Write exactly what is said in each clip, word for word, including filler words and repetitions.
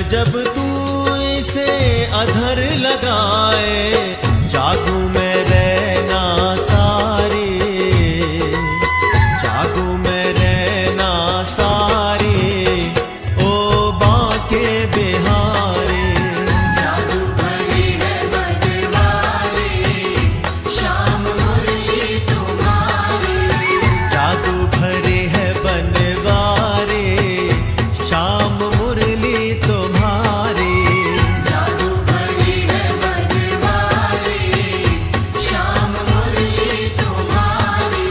जब तू इसे अधर लगाए, जागू मैं रहना सारे, जागू मैं रहना सारे, ओ बाके बिहारी। जादू भरी है बनवारी, शाम मुरली तुम्हारी। जादू भरे है बनवारे, शाम मुरली तुम्हारी। जादू भरी है बनवारी, शाम मुरली तुम्हारी।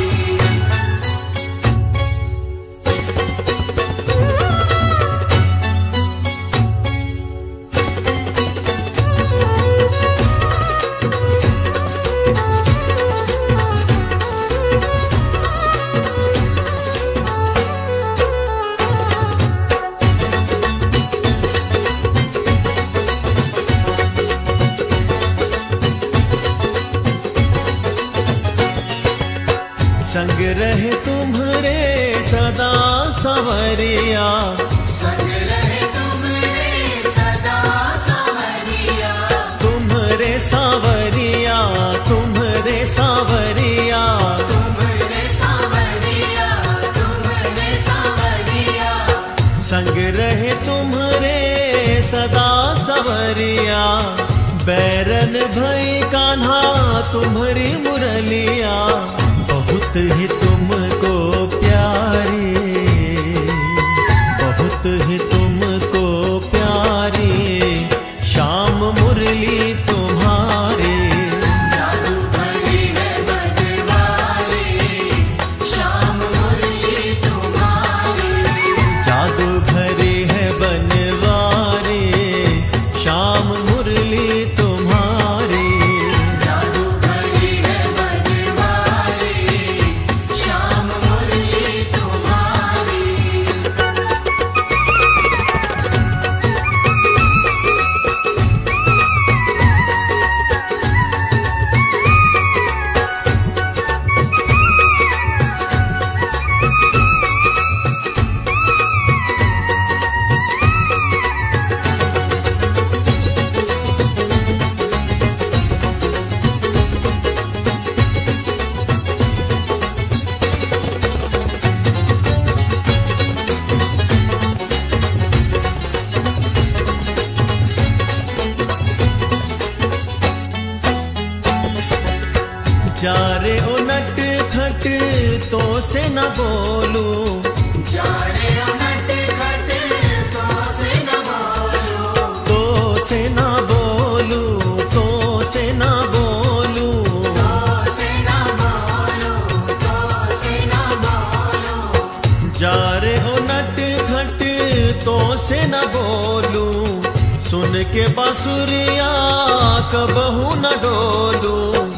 संग रहे तुम्हारे सदा सवरिया, संग रहे तुम्हारे सदा सावरिया। तुम्हारे सावरिया, तुम्हारे सावरिया। तुम्हारे सावरिया, तुम्हारे सावरिया। संग रहे तुम्हारे सदा सवरिया, बैरन भई कान्हा तुम्हारी मुरलिया, बहुत ही तुमको प्यारी, बहुत ही तुमको प्यारी, शाम मुरली तुम्हारी। जादू भरी है बनवारी, शाम मुरली तुम्हारी। जादू भरी है बनवारी, शाम मुरली तुम्हारी। जादू भरी है बनवारी, शाम मुरली तुम्हारी। जा रे ओ नट खट तो से न बोलू, जा रे ओ नट खट तो से न बोलू। तो से न बोलू, तो से न बोलू। तो से न बोलू, तो से न बोलू। जा रे ओ नट खट तो से न बोलू, सुन के बांसुरिया कबहू न डोलू।